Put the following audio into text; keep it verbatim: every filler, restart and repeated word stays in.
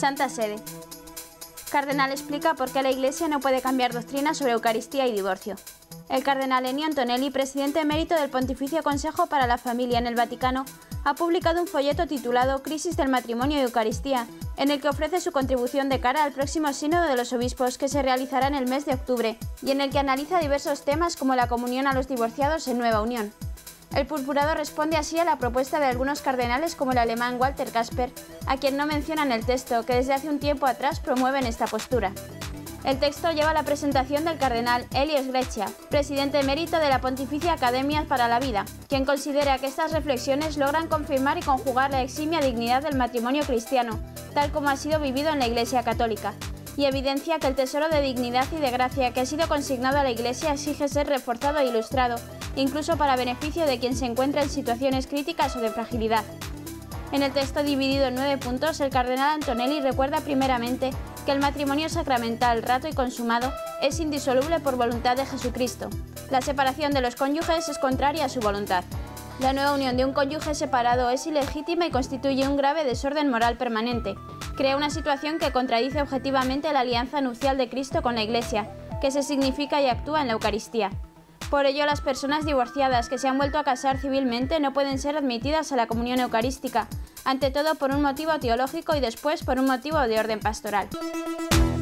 Santa Sede. Cardenal explica por qué la Iglesia no puede cambiar doctrina sobre Eucaristía y divorcio. El cardenal Ennio Antonelli, presidente emérito del Pontificio Consejo para la Familia en el Vaticano, ha publicado un folleto titulado Crisis del matrimonio y Eucaristía, en el que ofrece su contribución de cara al próximo Sínodo de los Obispos que se realizará en el mes de octubre y en el que analiza diversos temas como la comunión a los divorciados en nueva unión. El purpurado responde así a la propuesta de algunos cardenales como el alemán Walter Kasper, a quien no mencionan el texto, que desde hace un tiempo atrás promueven esta postura. El texto lleva la presentación del cardenal Elios Grecia, presidente emérito de la Pontificia Academia para la Vida, quien considera que estas reflexiones logran confirmar y conjugar la eximia dignidad del matrimonio cristiano, tal como ha sido vivido en la Iglesia Católica, y evidencia que el tesoro de dignidad y de gracia que ha sido consignado a la Iglesia exige ser reforzado e ilustrado, incluso para beneficio de quien se encuentra en situaciones críticas o de fragilidad. En el texto dividido en nueve puntos, el cardenal Antonelli recuerda primeramente que el matrimonio sacramental, rato y consumado, es indisoluble por voluntad de Jesucristo. La separación de los cónyuges es contraria a su voluntad. La nueva unión de un cónyuge separado es ilegítima y constituye un grave desorden moral permanente. Crea una situación que contradice objetivamente la alianza nupcial de Cristo con la Iglesia, que se significa y actúa en la Eucaristía. Por ello, las personas divorciadas que se han vuelto a casar civilmente no pueden ser admitidas a la comunión eucarística, ante todo por un motivo teológico y después por un motivo de orden pastoral.